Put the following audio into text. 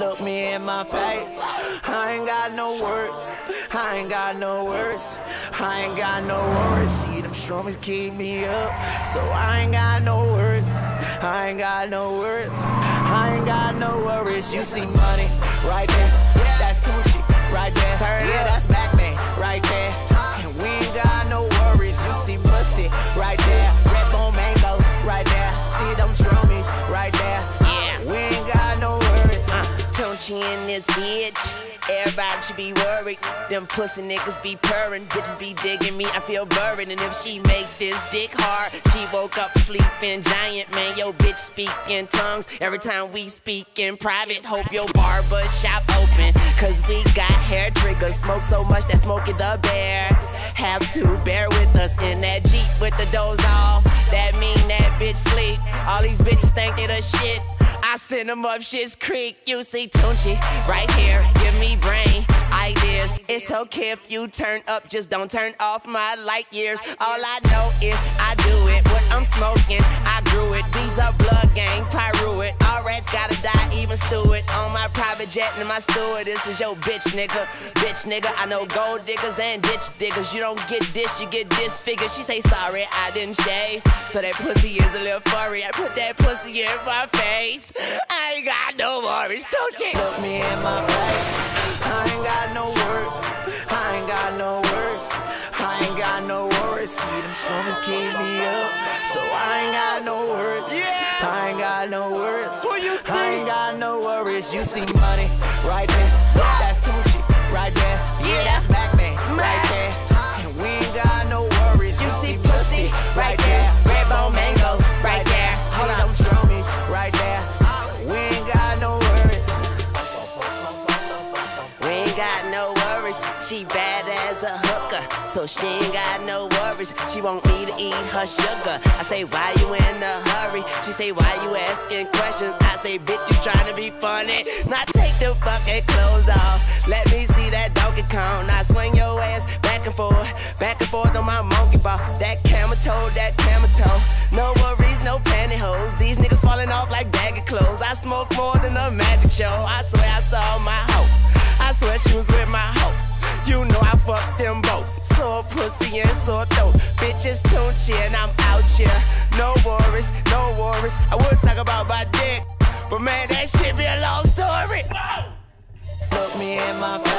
Look me in my face, I ain't got no words, I ain't got no words, I ain't got no worries. See them strummers keep me up, so I ain't got no words, I ain't got no words, I ain't got no worries. You see money right there, that's Tunchi right there, yeah, that's Batman right there, and we ain't got no worries. You see pussy right there, red bone mangoes right there, see them strummies right there, yeah, we ain't got no worries. Tunchi in this bitch, everybody should be worried. Them pussy niggas be purring, bitches be digging me, I feel buried. And if she make this dick hard, she woke up sleeping giant. Man, yo bitch speak in tongues every time we speak in private. Hope your barber shop open, cause we got hair triggers. Smoke so much that Smokey the Bear have to bear with us in that Jeep with the doors off. That mean that bitch sleep. All these bitches think they the shit, I send them up Shit's Creek. You see Tunchi right here, give me brain ideas. It's okay if you turn up, just don't turn off my light years. All I know is I do it. What I'm smoking, I grew it. These are blood gang, pyro it. All rats gotta die, even stew it. On my private jet and my steward, this is your bitch nigga. Bitch nigga, I know gold diggers and ditch diggers. You don't get this, you get disfigured. She say sorry, I didn't shave, so that pussy is a little furry. I put that pussy in my face, I ain't got no worries. Tunchi. Look me in my face, I ain't got no words, I ain't got no words, I ain't got no worries. See them strummers keep me up, so I ain't got no words, I ain't got no words, I ain't got no worries. You see money right there, that's Tunchi right there, yeah, that's Batman right there, and we ain't got no worries. You see pussy right there, red bone mangoes right there, hold on, them strummies right there, we ain't got no worries. We ain't got no worries. She bad as a hooker, so she ain't got no worries. She want me to eat her sugar. I say, why you in a hurry? She say, why you asking questions? I say, bitch, you trying to be funny. Now take the fucking clothes off, let me see that Donkey Kong. Now swing your ass back and forth on my monkey ball. That camel toe, that camel toe. No worries, no pantyhose. These niggas falling off like bag of clothes. I smoke more than a magic show. I swear I saw my hoe, I swear she was with my hoe. You know I fucked them both. Sore pussy and sore throat. Bitches Tunchi and I'm out here. No worries, no worries. I would talk about my dick, but man, that shit be a long story. Look me in my face,